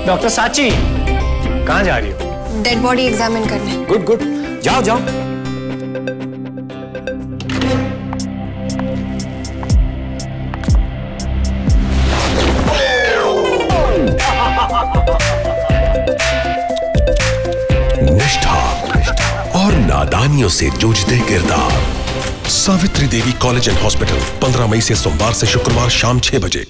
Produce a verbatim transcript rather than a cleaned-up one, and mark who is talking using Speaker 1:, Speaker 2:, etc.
Speaker 1: Doctor साची, कहाँ जा रही हो?
Speaker 2: डेड बॉडी एग्जामिन करने।
Speaker 1: गुड गुड, जाओ जाओ।
Speaker 3: निष्ठा और नादानियों से जूझते किरदार। Savitri Devi college and hospital, पंद्रह मई से सोमवार से शुक्रवार शाम छह बजे।